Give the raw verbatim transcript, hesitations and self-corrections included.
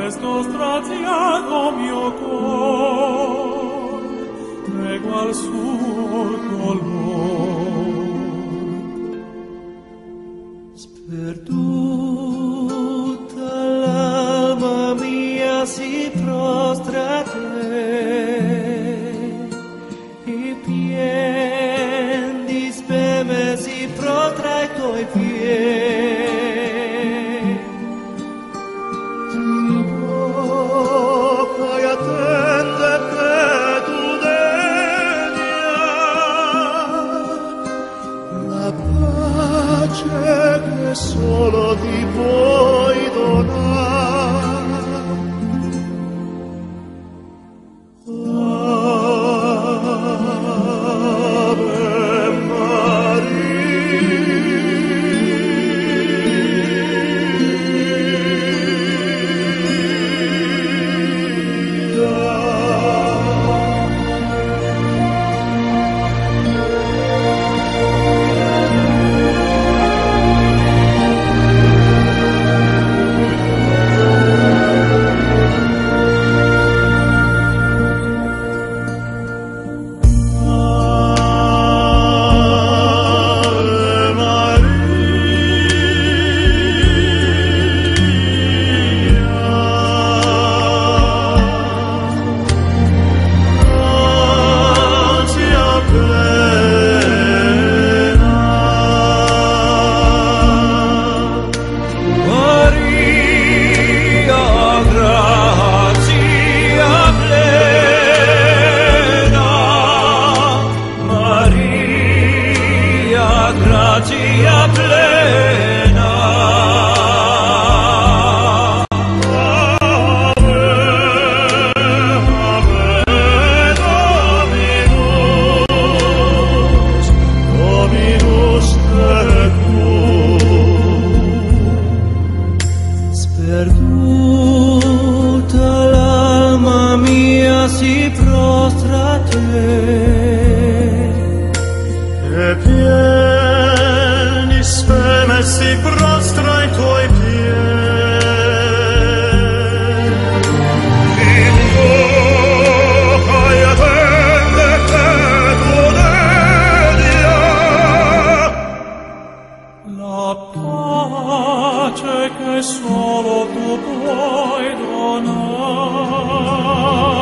presto straziato mio cor, tregua al suo color. Sperduta l'alma mia si prostra a te, e pien di speme si protra ai tuoi piedi. Ti tocca e attende che tu delia la pace che solo ti puoi donare. Grazia plena, Ave, Ave, Dominus, Dominus tecum. Sperduta l'alma mia si prostra a te, e pieni speme si prostra ai tuoi piedi. Invoca e attende che tu delia la pace che solo tu puoi donare.